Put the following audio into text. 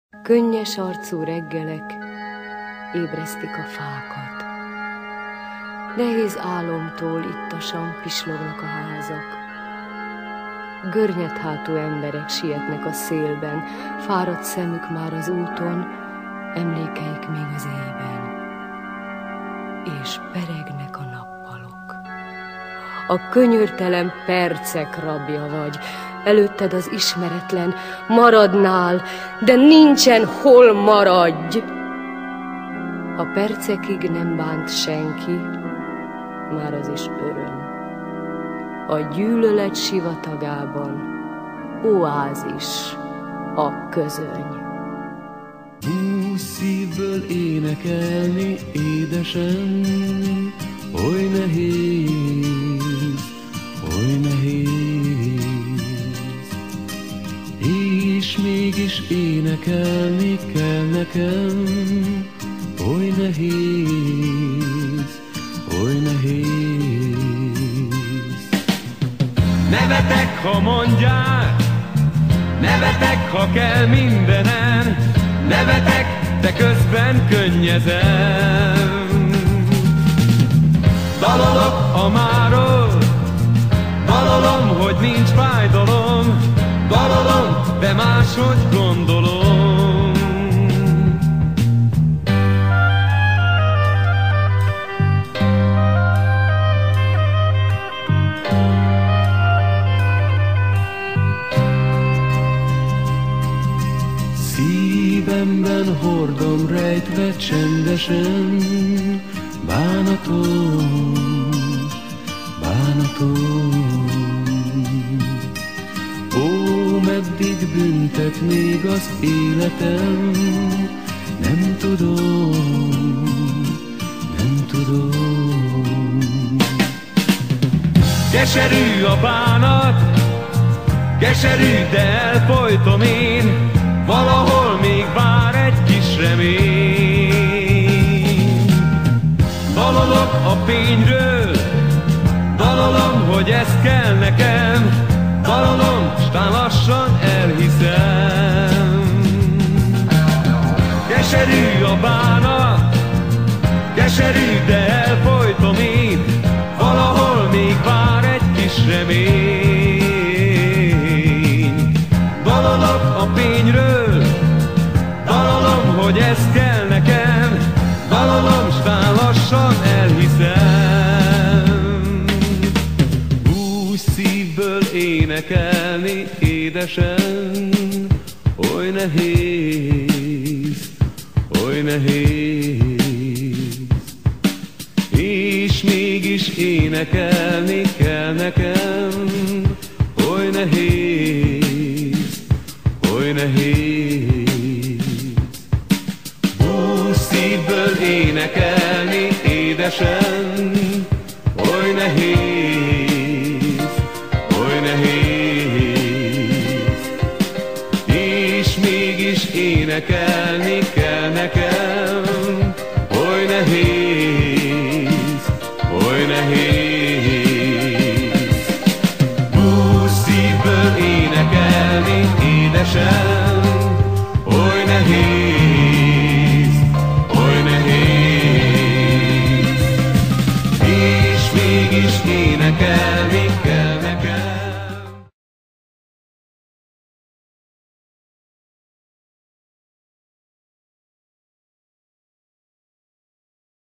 Könnyes arcú reggelek ébresztik a fákat. Nehéz álomtól ittasan pislognak a házak. Görnyedt-hátú emberek sietnek a szélben, fáradt szemük már az úton, emlékeik még az éjben. És peregnek a nappalok. A könyörtelen percek rabja vagy, előtted az ismeretlen, maradnál, de nincsen hol maradj. Ha percekig nem bánt senki, már az is öröm. A gyűlölet sivatagában oázis a közöny. Szívből énekelni édesen, oly nehéz, oly nehéz. És mégis énekelni kell nekem, oly nehéz, oly nehéz. Nevetek, ha mondják, nevetek, ha kell mindenen, nevetek, de közben könnyezem. Dalolok a máról, dalolom, hogy nincs fájdalom, dalolom, de máshogy gondolom. Szívemben hordom rejtve csendesen bánatom, bánatom. Ó, meddig büntet még az életem, nem tudom, nem tudom. Keserű a bánat, keserű, de elfojtom én, valahol még vár egy kis remény. Dalolok a fényről, dalolom, hogy ez kell nekem, dalolom, s tán lassan elhiszem. Keserű a bánat, keserű, de elfojtom én, valahol még vár egy kis remény. Dalolok a fényről, dalolom, hogy ez kell nekem, dalolom, s tán lassan elhiszem. Úgy szívből énekelni édesen, oly nehéz, oly nehéz. És mégis énekelni kell nekem, oly nehéz, oly nehéz. Úgy szívből énekelni édesen, oly nehéz, oly nehéz. És mégis énekelni kell nekem, oly nehéz, oly nehéz.